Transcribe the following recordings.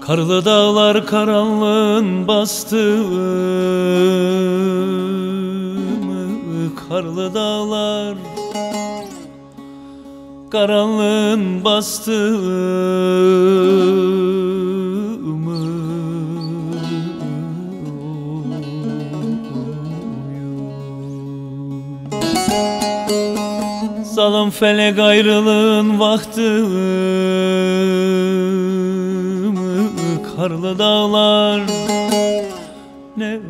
Karlı dağlar karanlığın bastı mı? Karlı dağlar karanlığın bastı mı? Zalim felek ayrılığın vakti mı? Karlı dağlar ne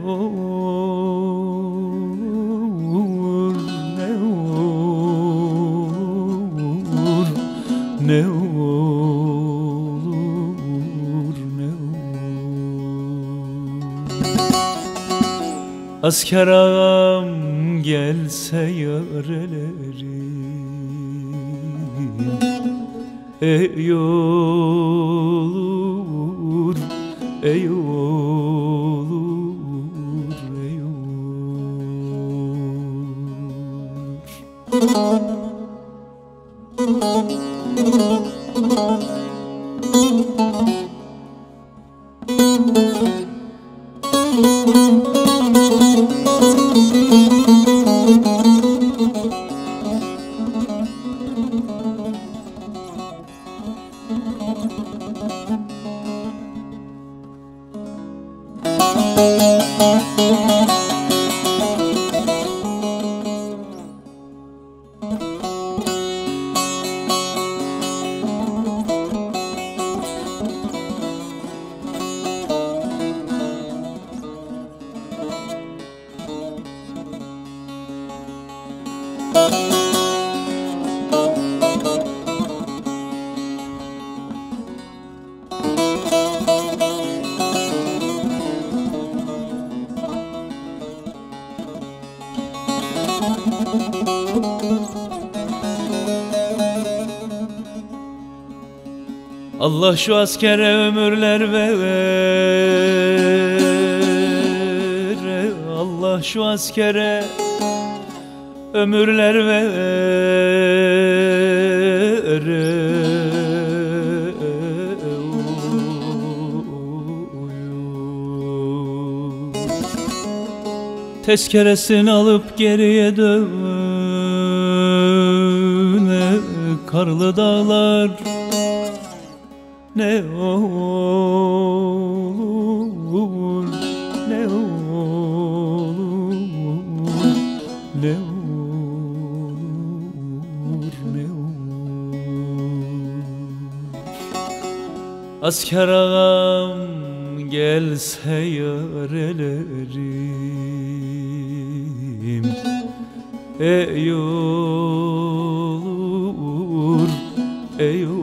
olur, ne olur, ne olur, ne olur. Asker ağam gelse yörelerim, ey olur, ey olur, ey olur. Allah şu askere ömürler ver, Allah şu askere ömürler ver. Tezkeresini alıp geriye döne, karlı dağlar ne olur, ne olur, ne olur, ne olur. Asker ağam gelse yörelerim, ey olur, ey olur.